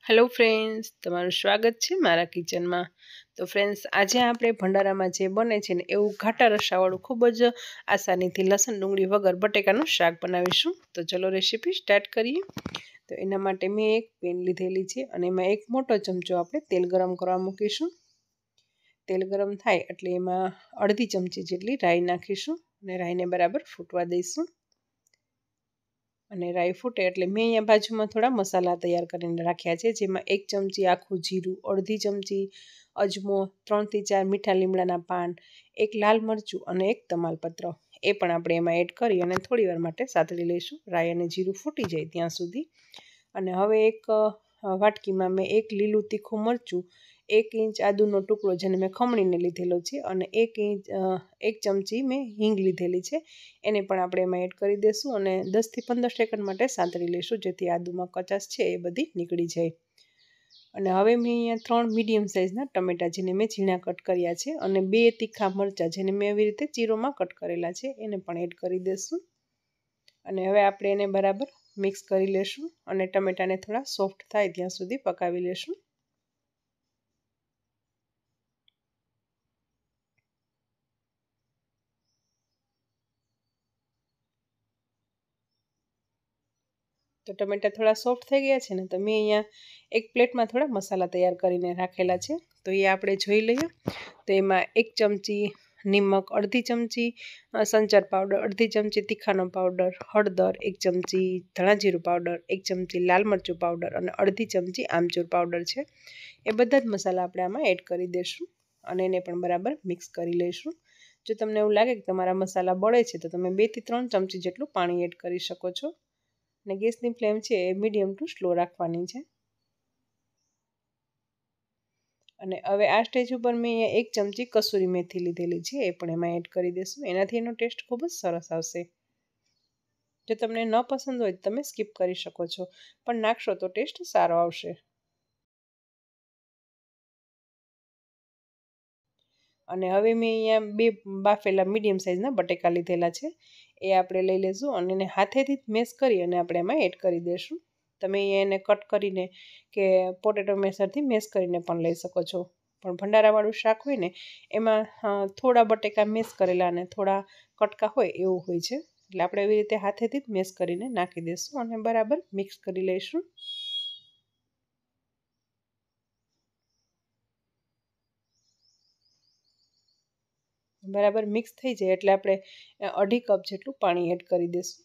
Hello friends, તમારું સ્વાગત છે મારા કિચનમાં। તો ફ્રેન્ડ્સ, આજે આપણે ભંડારામાં જે બને છે ને એવું ઘાટા રસાવાળું ખૂબ જ આસાનીથી લસણ ડુંગળી વગર બટેકાનું શાક બનાવીશું। તો ચલો રેસીપી સ્ટાર્ટ કરીએ। તો એના માટે મેં એક પેન લીધેલી છે અને એમાં એક મોટો ચમચો આપણે તેલ ગરમ કરવા મૂકીશું। તેલ ગરમ થાય એટલે એમાં અડધી ચમચી જેટલી રાઈ નાખીશું અને રાઈને બરાબર ફૂટવા દઈશું। અને રાઈ ફૂટે એટલે મેં અહીંયા બાજુમાં થોડા મસાલા તૈયાર કરીને રાખ્યા છે, જેમાં 1 ચમચી આખું જીરું, અડધી ચમચી અજમો, 3 થી 4 મીઠા લીમડાના પાન, 1 લાલ મરચું અને 1 તમાલપત્ર એ પણ આપણે એમાં એડ કરી અને થોડીવાર માટે સાતળી લઈશું, રાઈ અને જીરું ફૂટી જાય ત્યાં સુધી। અને હવે એક વાટકીમાં મેં 1 લીલું તીખું મરચું, 1 ઇંચ આદુનો ટુકડો જેને મેં ખમણીને લીધેલો છે અને 1 ચમચી મેં હિંગ લીધેલી છે, એને પણ આપણે એમાં એડ કરી દઈશું અને 10 થી 15 સેકન્ડ માટે સાંતળી લઈશું, જેથી આદુમાં કચાશ છે એ બધી નીકળી જાય। અને હવે મેં અહીંયા 3 મીડિયમ સાઇઝના ટમેટા જેને મેં ઝીણા કટ કર્યા છે અને 2 તીખા મરચાં જેને મેં એવી રીતે ચીરોમાં કટ કરેલા છે એને પણ એડ કરી દઈશું। અને હવે આપણે એને બરાબર મિક્સ કરી લેશું અને ટમેટાને થોડા સોફ્ટ થાય ત્યાં સુધી પકાવી લેશું। તો ટમેટા થોડા સોફ્ટ થઈ ગયા છે ને, તો મેં અહીંયા એક પ્લેટમાં થોડા મસાલા તૈયાર કરીને રાખેલા છે, તો એ આપણે જોઈ લઈએ। તો એમાં 1 ચમચી નિમક, અડધી ચમચી સંચર પાવડર, અડધી ચમચી તીખાનો પાવડર, હળદર, 1 ચમચી ધાણા જીરું પાવડર, 1 ચમચી લાલ મરચું પાવડર અને અડધી ચમચી આમચૂર પાવડર છે। એ બધા જ મસાલા આપણે આમાં એડ કરી દઈશું અને એને પણ બરાબર મિક્સ કરી લઈશું। જો તમને એવું લાગે કે તમારા મસાલા બળે છે તો તમે 2 થી 3 ચમચી જેટલું પાણી એડ કરી શકો છો અને ગેસની ફ્લેમ છે એ મીડિયમ ટુ સ્લો રાખવાની છે। અને હવે આ સ્ટેજ ઉપર મેં અહીંયા 1 ચમચી કસૂરી મેથી લીધેલી છે, એ પણ એમાં એડ કરી દઈશું, એનાથી એનો ટેસ્ટ ખૂબ જ સરસ આવશે। જો તમને ન પસંદ હોય તો તમે સ્કીપ કરી શકો છો, પણ નાખશો તો ટેસ્ટ સારો આવશે। અને હવે મેં અહીંયા 2 બાફેલા મીડિયમ સાઇઝના બટેકા લીધેલા છે, એ આપણે લઈ લઈશું અને એને હાથેથી મેશ કરી અને આપણે એમાં એડ કરી દઈશું। તમે અહીંયા એને કટ કરીને કે પોટેટો મેશરથી મેશ કરીને પણ લઈ શકો છો, પણ ભંડારાવાળું શાક હોય ને એમાં થોડા બટેકા મેશ કરેલા અને થોડા કટકા હોય એવું હોય છે, એટલે આપણે એવી રીતે હાથેથી જ મેશ કરીને નાખી દઈશું અને બરાબર મિક્સ કરી લઈશું। બરાબર મિક્સ થઈ જાય એટલે આપણે 1/2 કપ જેટલું પાણી એડ કરી દઈશું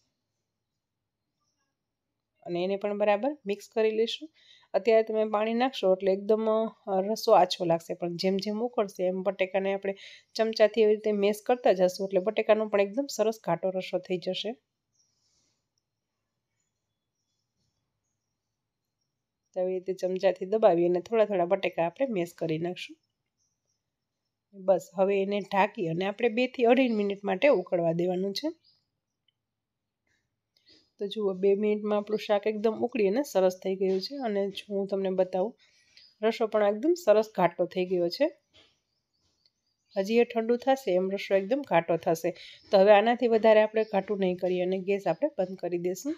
અને એને પણ બરાબર મિક્સ કરી લઈશું। અત્યારે તમે પાણી નાખશો એટલે એકદમ રસો આછો લાગશે, પણ જેમ જેમ ઉકળશે એમ બટેકાને આપણે ચમચાથી એવી રીતે મેશ કરતા જશું એટલે બટેકાનો પણ એકદમ સરસ ઘાટો રસો થઈ જશે। તો આવી રીતે ચમચાથી દબાવી અને થોડા થોડા બટેકા આપણે મેશ કરી નાખશું। બસ હવે એને ઢાંકી અને આપણે 2 થી 2.5 મિનિટ માટે ઉકળવા દેવાનું છે। તો જુઓ 2 મિનિટમાં આપણું શાક એકદમ ઉકળી અને સરસ થઈ ગયું છે અને હું તમને બતાવું, રસો પણ એકદમ સરસ ઘાટો થઈ ગયો છે। હજી એ ઠંડુ થશે એમ રસો એકદમ ઘાટો થશે, તો હવે આનાથી વધારે આપણે ઘાટું નહીં કરીએ અને ગેસ આપણે બંધ કરી દઈશું।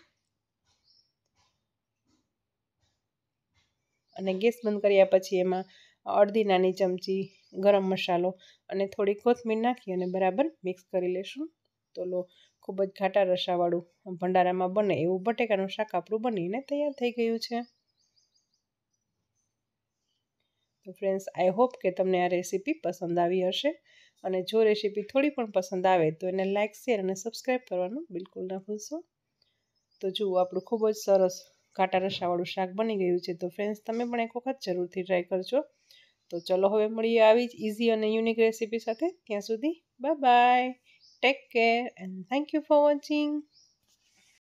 અને ગેસ બંધ કર્યા પછી એમાં અડધી નાની ચમચી ગરમ મસાલો અને થોડી કોથમીર નાખી અને બરાબર મિક્સ કરી લેશું। તો લો, ખૂબ જ ઘાટા રસાવાળું ભંડારામાં બને એવું બટેકાનું શાક આપણું બનીને તૈયાર થઈ ગયું છે। તો ફ્રેન્ડ્સ, આઈ હોપ કે તમને આ રેસીપી પસંદ આવી હશે અને જો રેસીપી થોડી પણ પસંદ આવે તો એને લાઇક, શેર અને સબસ્ક્રાઈબ કરવાનું બિલકુલ ના ભૂલશો। તો જુઓ આપણું ખૂબ જ સરસ ઘાટા રસાવાળું શાક બની ગયું છે। તો ફ્રેન્ડ્સ, તમે પણ એક વખત જરૂરથી ટ્રાય કરજો। તો ચલો હવે મળીએ આવી જ ઇઝી અને યુનિક રેસીપી સાથે, ત્યાં સુધી bye bye, take care and thank you for watching.